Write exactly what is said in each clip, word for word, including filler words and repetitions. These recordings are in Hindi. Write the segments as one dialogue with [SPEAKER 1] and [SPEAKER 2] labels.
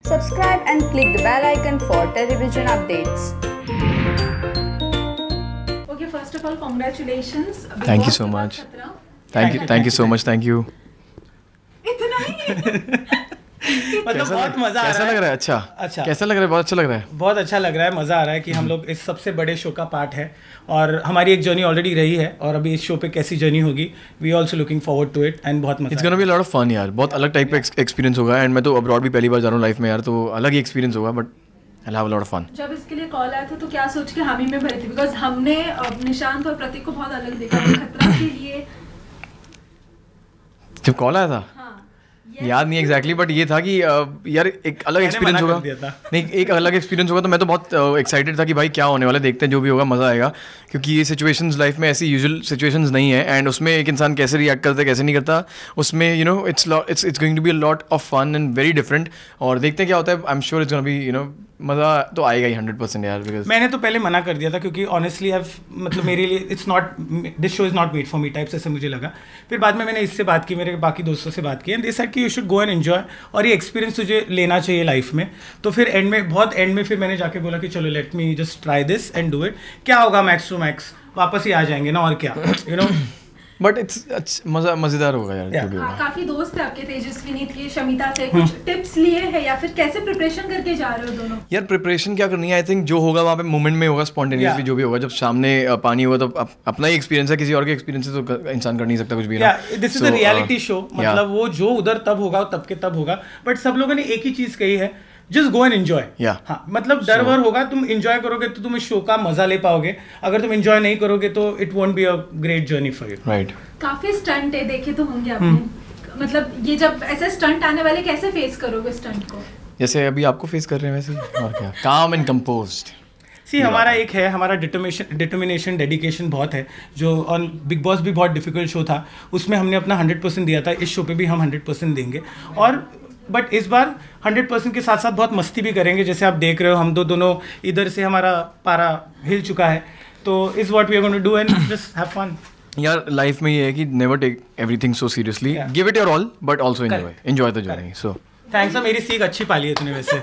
[SPEAKER 1] Subscribe and click the bell icon for television updates.
[SPEAKER 2] Okay, first of all, congratulations.
[SPEAKER 3] Thank you so much. Thank you, thank you so much. Thank you.
[SPEAKER 2] इतना ही
[SPEAKER 4] मतलब बहुत मजा आ रहा है।
[SPEAKER 3] कैसा लग रहा है? अच्छा
[SPEAKER 4] अच्छा
[SPEAKER 3] कैसा लग रहा है? बहुत अच्छा लग रहा है।
[SPEAKER 4] बहुत अच्छा लग रहा है, मज़ा आ रहा है कि हम लोग इस सबसे बड़े शो का पार्ट है और हमारी एक जर्नी ऑलरेडी रही है और अभी इस शो पे कैसी जर्नी होगी, we also looking forward to it and बहुत मजा।
[SPEAKER 3] It's gonna be a lot of fun यार, बहुत अलग टाइप का एक्सपीरियंस होगा एंड मैं तो अब्रॉड भी पहली बार जा रहा हूँ लाइफ में यार, तो अलग ही एक्सपीरियंस होगा but I have a lot of fun.
[SPEAKER 2] जब इसके लिए कॉल आया था तो क्या सोच के हामी में भरी थी? बिकॉज हमने निशांत और प्रतीक को बहुत अलग देखा खतरा के लिए।
[SPEAKER 3] जब कॉल आया था याद नहीं एग्जैक्टली exactly, बट ये था कि यार एक अलग एक्सपीरियंस होगा। नहीं, एक अलग एक्सपीरियंस होगा तो मैं तो बहुत एक्साइटेड था कि भाई क्या होने वाला है, देखते हैं जो भी होगा मज़ा आएगा, क्योंकि ये सिचुएशंस लाइफ में ऐसी यूजुअल सिचुएशंस नहीं है एंड उसमें एक इंसान कैसे रिएक्ट करता है कैसे नहीं करता, उसमें you know it's it's it's going to be a lot of fun and very different और देखते हैं क्या होता है। I am sure it's gonna be you know मज़ा तो आएगा ही हंड्रेड परसेंट यार। बिकॉज
[SPEAKER 4] मैंने तो पहले मना कर दिया था क्योंकि ऑनेस्टली आई मतलब मेरे लिए it's not this show is not made for me type से मुझे लगा। फिर बाद में मैंने इससे बात की, मेरे बाकी दोस्तों से बात की एंड दे सेड कि you should go and enjoy और ये एक्सपीरियंस तुझे लेना चाहिए लाइफ में। तो फिर एंड में बहुत एंड में फिर मैंने जाके बोला कि चलो let me just try this and do it, क्या होगा मैक्स टू मैक्स वापस ही आ जाएंगे ना और क्या यू नो
[SPEAKER 3] बट इट्स मज़ा मज़ेदार होगा यार।
[SPEAKER 4] yeah.
[SPEAKER 2] आ, काफी दोस्त है आपके, तेजस्विनी थी, शमिता से कुछ टिप्स लिए हैं या फिर कैसे प्रिपरेशन करके जा रहे हो दोनों?
[SPEAKER 3] यार प्रिपरेशन क्या करनी है, आई थिंक जो होगा वहाँ पे मोमेंट में होगा, स्पॉन्टेनियसली जो भी होगा। जब सामने पानी होगा तो अप, अपना ही एक्सपीरियंस है, किसी और के एक्सपीरियंस से तो इंसान कर नहीं सकता कुछ भी।
[SPEAKER 4] This is a reality show, मतलब वो जो उधर तब होगा तब के तब होगा, बट सब लोगों ने एक ही चीज कही है, जस्ट गो एंड एंजॉय। हाँ, मतलब डर वर होगा, तुम एंजॉय करोगे तो तुम इस शो का मजा ले पाओगे, अगर तुम एंजॉय नहीं करोगे तो it won't be a great journey for you.
[SPEAKER 3] Right,
[SPEAKER 2] काफी स्टंट है, देखे तो होंगे आपने, मतलब ये जब ऐसे स्टंट आने वाले कैसे फेस करोगे स्टंट को?
[SPEAKER 3] जैसे अभी आपको फेस कर रहे हैं वैसे और क्या, काम एंड कंपोज्ड।
[SPEAKER 4] सी हमारा एक है, हमारा डिटर्मिनेशन डिटर्मिनेशन डेडिकेशन बहुत है, जो ऑन बिग बॉस भी बहुत डिफिकल्ट शो था, उसमें हमने अपना हंड्रेड परसेंट दिया था, इस शो पे भी हम हंड्रेड परसेंट देंगे और बट इस बार हंड्रेड परसेंट के साथ साथ बहुत मस्ती भी करेंगे। जैसे आप देख रहे हो हम दो दोनों इधर से हमारा पारा हिल चुका है, तो is what we are going to do and just have fun.
[SPEAKER 3] यार लाइफ में ये है कि never take everything so seriously, give it your all but also enjoy enjoy the journey. So
[SPEAKER 4] thanks, मेरी सीख अच्छी पाली है तूने वैसे।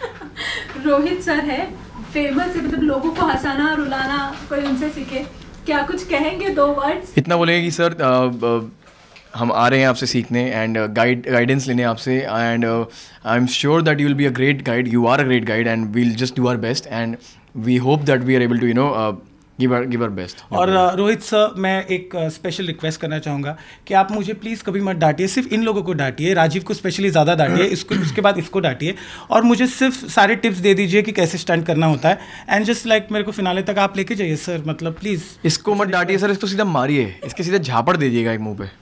[SPEAKER 2] रोहित सर है फेमस है, मतलब लोगों को हंसाना रुलाना, कोई उनसे सीखे, क्या कुछ कहेंगे दो वर्ड्स?
[SPEAKER 3] इतना बोलेंगे कि सर हम आ रहे हैं आपसे सीखने एंड गाइड गाइडेंस लेने आपसे and I am sure that you will be a great guide, you are a great guide and we will just do our best and we hope that we are able to you know give our give our best. और
[SPEAKER 4] uh, रोहित सर, मैं एक स्पेशल uh, रिक्वेस्ट करना चाहूँगा कि आप मुझे प्लीज़ कभी मत डांटिए, सिर्फ इन लोगों को डांटिए, राजीव को स्पेशली ज़्यादा डांटिए, इसको उसके बाद इसको डांटिए और मुझे सिर्फ सारे टिप्स दे दीजिए कि कैसे स्टंट करना होता है एंड जस्ट लाइक मेरे को फिनाले तक आप लेके जाइए सर, मतलब प्लीज़।
[SPEAKER 3] इसको मत डांटिए सर, इसको सीधा मारिए, इसके सीधा झापड़ दे दीजिएगा एक मुँह पे।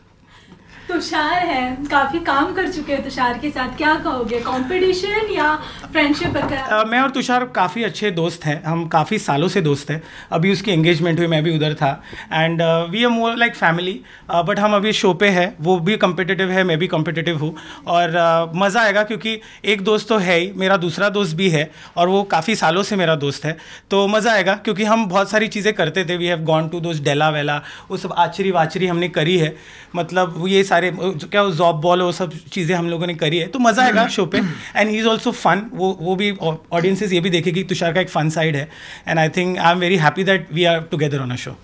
[SPEAKER 2] तुषार है, काफी काम कर चुके हैं तुषार के साथ, क्या कहोगे, कंपटीशन या फ्रेंडशिप बरकरार?
[SPEAKER 4] uh, मैं और तुषार काफ़ी अच्छे दोस्त हैं, हम काफ़ी सालों से दोस्त हैं, अभी उसकी एंगेजमेंट हुई, मैं भी उधर था and we are more like family, but हम अभी शो पे है, वो भी कम्पिटिटिव है, मैं भी कम्पिटिटिव हूँ और uh, मज़ा आएगा क्योंकि एक दोस्त तो है ही, मेरा दूसरा दोस्त भी है और वो काफ़ी सालों से मेरा दोस्त है, तो मज़ा आएगा क्योंकि हम बहुत सारी चीज़ें करते थे, वी हैव गॉन टू दोस्त डेला वेला, वो सब आचरी वाचरी हमने करी है, मतलब वो ये सारे क्या वो जॉब बॉल वो सब चीज़ें हम लोगों ने करी है, तो मज़ा आएगा शो पे and he is also fun, वो वो भी ऑडियंसेस ये भी देखेगी तुषार का एक फन साइड है and I think I am very happy that we are together on a show.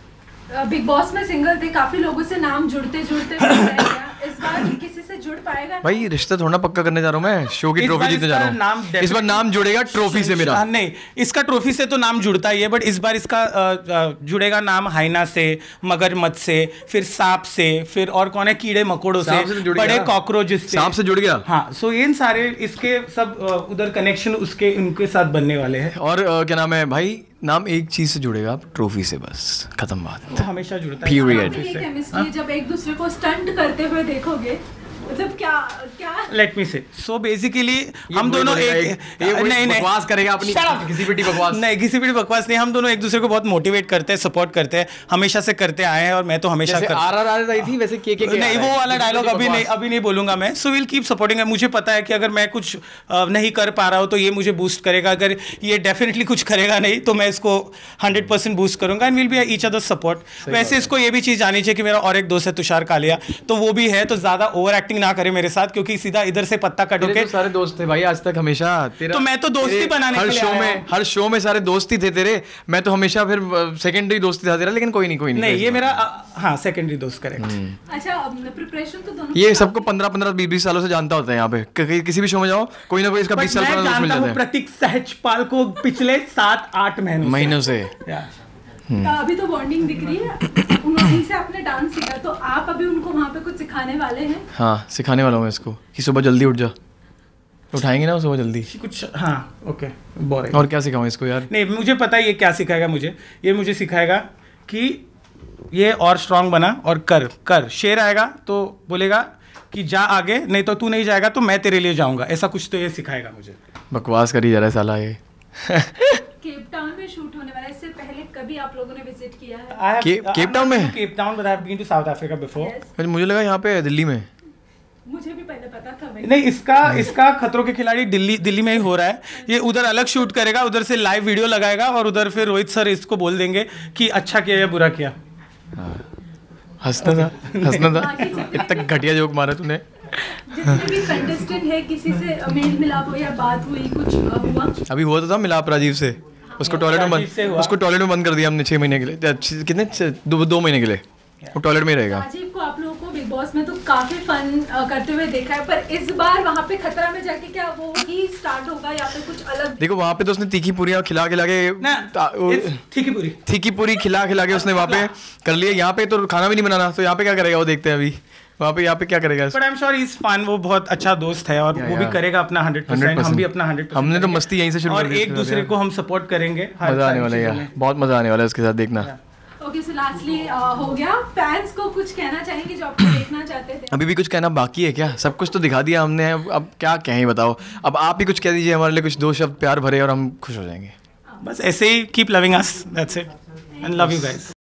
[SPEAKER 2] Bigg Boss में सिंगल थे, काफी लोगों से नाम जुड़ते जुड़ते इस बार किसी से जुड़ पाएगा?
[SPEAKER 3] भाई रिश्ता थोड़ा पक्का करने जा रहा हूँ मैं, शो की ट्रॉफी जीतने जा रहा हूँ, इस बार नाम जुड़ेगा ट्रॉफी से मेरा।
[SPEAKER 4] नहीं, इसका ट्रॉफी से तो नाम जुड़ता ही है, बट इस बार इसका जुड़ेगा नाम हाइना से, मगरमच्छ से, फिर सांप से, फिर और कौन है, कीड़े मकोड़ों से, बड़े कॉकरोचेस से,
[SPEAKER 3] सांप से जुड़ गया।
[SPEAKER 4] हाँ, सो ये सारे इसके सब उधर कनेक्शन उसके उनके साथ बनने वाले हैं।
[SPEAKER 3] और क्या नाम है भाई, नाम एक चीज से जुड़ेगा, ट्रॉफी से, बस खत्म बात।
[SPEAKER 4] तो हमेशा जुड़ता है।
[SPEAKER 3] Period.
[SPEAKER 2] केमिस्ट्री जब एक दूसरे को स्टंट करते हुए देखोगे, मतलब क्या क्या
[SPEAKER 4] लेट मी से सो बेसिकली हम दोनों एक नहीं नहीं
[SPEAKER 3] बकवास करेगा अपनी किसी पिटी बकवास
[SPEAKER 4] नहीं किसी पिटी बकवास नहीं, हम दोनों एक दूसरे को बहुत मोटिवेट करते हैं, सपोर्ट करते हैं, हमेशा से करते आए हैं और मैं तो हमेशा कर
[SPEAKER 3] आर आर आर रही थी वैसे के के
[SPEAKER 4] नहीं, वो वाला डायलॉग अभी नहीं अभी नहीं बोलूंगा मैं। So will keep supporting. मुझे पता है कि अगर मैं कुछ नहीं कर पा रहा हूँ तो ये मुझे बूस्ट करेगा, अगर ये डेफिनेटली कुछ करेगा नहीं तो मैं इसको हंड्रेड परसेंट बूस्ट करूंगा and will be each other support. वैसे इसको ये भी चीज़ आनी चाहिए कि मेरा और एक दोस्त है तुषार कालिया, तो वो भी है, तो ज़्यादा ओवर एक्टिंग ना करे मेरे साथ, क्योंकि सीधा इधर से पत्ता कट
[SPEAKER 3] तेरे
[SPEAKER 4] के।
[SPEAKER 3] तो सारे दोस्त थे भाई आज तक हमेशा तेरा,
[SPEAKER 4] तो मैं तो दोस्ती
[SPEAKER 3] तेरे
[SPEAKER 4] बनाने
[SPEAKER 3] हर
[SPEAKER 4] के लिए
[SPEAKER 3] शो
[SPEAKER 4] आया
[SPEAKER 3] में
[SPEAKER 4] हूं।
[SPEAKER 3] हर शो में सारे दोस्त ही थे तेरे, मैं तो हमेशा फिर सेकेंडरी दोस्ती था तेरा, लेकिन कोई नहीं कोई नहीं
[SPEAKER 4] नहीं ये मेरा अ, हाँ सेकेंडरी दोस्त, करेक्ट।
[SPEAKER 2] अच्छा प्रिपरेशन तो दोनों
[SPEAKER 3] ये
[SPEAKER 2] की
[SPEAKER 3] सबको पंद्रह पंद्रह बीस बीस सालों से जानता होता है यहाँ पे, कि- किसी भी शो में जाओ कोई ना कोई इसका बीस साल
[SPEAKER 4] मैं
[SPEAKER 3] पुराना दोस्त मिल
[SPEAKER 4] जानता
[SPEAKER 3] जाता
[SPEAKER 4] हूँ
[SPEAKER 3] है
[SPEAKER 4] प्रतीक सहजपाल को पिछले सात आठ महीनों से।
[SPEAKER 3] महीनों से।
[SPEAKER 4] या।
[SPEAKER 2] अभी तो बॉन्डिंग दिख रही है, उन्होंने इनसे आपने डांस सीखा, तो आप अभी उनको वहाँ पे कुछ सिखाने वाले हैं?
[SPEAKER 3] हाँ सिखाने वाला हूँ मैं इसको कि सुबह जल्दी उठ जा, उठाएंगे ना सुबह जल्दी।
[SPEAKER 4] कुछ हाँ ओके बोरिंग।
[SPEAKER 3] और क्या सिखाऊं इसको यार?
[SPEAKER 4] नहीं मुझे पता है ये क्या सिखाएगा मुझे, ये मुझे सिखाएगा कि ये और स्ट्रांग बना और कर कर शेर आएगा तो बोलेगा कि जा आगे, नहीं तो तू नहीं जाएगा तो मैं तेरे लिए जाऊंगा, ऐसा कुछ तो ये सिखाएगा मुझे।
[SPEAKER 3] बकवास करी जा रहा है साला ये।
[SPEAKER 2] केप टाउन में शूट होने वाला है, इससे पहले कभी आप लोगों ने विजिट किया है?
[SPEAKER 4] I have-
[SPEAKER 3] cape-
[SPEAKER 4] I'm
[SPEAKER 3] Cape Town
[SPEAKER 4] not
[SPEAKER 3] में?
[SPEAKER 4] to Cape Town, but I have been to South Africa before.
[SPEAKER 2] Yes.
[SPEAKER 3] मुझे लगा यहाँ पे दिल्ली में।
[SPEAKER 2] मुझे भी पहले पता था भाई।
[SPEAKER 4] नहीं इसका इसका खतरों के खिलाड़ी दिल्ली दिल्ली में ही हो रहा है। ये उधर अलग शूट करेगा, उधर से लाइव वीडियो लगाएगा और उधर फिर रोहित सर इसको बोल देंगे कि अच्छा किया या बुरा किया।
[SPEAKER 3] हंसना था हंसना था, इतना घटिया जोक मारा तूने।
[SPEAKER 2] जितने भी कंटेस्टेंट है किसी से मेल मिलाप हो या बात हुई, कुछ अ, हुआ?
[SPEAKER 3] अभी हुआ तो था मिलाप राजीव से, उसको टॉयलेट में
[SPEAKER 4] राजीव से
[SPEAKER 3] बंद
[SPEAKER 4] हुआ।
[SPEAKER 3] उसको टॉयलेट में बंद कर दिया हमने छह महीने के लिए, अच्छे- कितने छह- दो दो महीने के लिए वो टॉयलेट में ही रहेगा।
[SPEAKER 2] राजीव को आप लोगों को बिग बॉस में तो काफी फन अ, करते हुए देखा है, पर इस बार वहाँ पे खतरा में जाके क्या वो ही स्टार्ट होगा या फिर कुछ अलग?
[SPEAKER 3] देखो वहाँ पे तो उसने तीखी पूरियाँ खिला खिला के
[SPEAKER 4] ना
[SPEAKER 3] ता- वो-
[SPEAKER 4] it's- ठीक है पूरी।
[SPEAKER 3] तीखी पूरी खिला खिला के उसने वहाँ पे कर लिया। यहाँ पे तो खाना भी नहीं बनाना, तो यहाँ पे क्या करेगा वो देखते हैं अभी। वहाँ पे यहाँ पे क्या करेगा?
[SPEAKER 4] But I am sure is fun, वो बहुत अच्छा दोस्त है और
[SPEAKER 3] Yeah,
[SPEAKER 4] वो भी
[SPEAKER 3] yeah.
[SPEAKER 4] करेगा अपना हंड्रेड परसेंट, हम भी अपना हंड्रेड
[SPEAKER 3] हमने तो मस्ती यहीं से शुरू कर
[SPEAKER 4] और
[SPEAKER 3] दी
[SPEAKER 4] एक
[SPEAKER 3] थी
[SPEAKER 4] दूसरे
[SPEAKER 3] यार।
[SPEAKER 4] को हम सपोर्ट करेंगे हर
[SPEAKER 3] मजा आने
[SPEAKER 4] सारी
[SPEAKER 3] वाला है
[SPEAKER 4] चीज़ों
[SPEAKER 3] यार,
[SPEAKER 4] में।
[SPEAKER 3] बहुत मजा आने वाला है उसके साथ, देखना।
[SPEAKER 2] ओके सो लास्टली हो गया, फैंस को कुछ कहना चाहेंगे जो आपको देखना चाहते थे?
[SPEAKER 3] अभी भी कुछ कहना बाकी है क्या? सब कुछ तो दिखा दिया हमने, अब अब क्या कहें बताओ। अब आप ही कुछ कह दीजिए हमारे लिए, कुछ दो शब्द प्यार भरे और हम खुश हो जाएंगे।
[SPEAKER 4] बस ऐसे ही keep loving us, that's it and love you guys.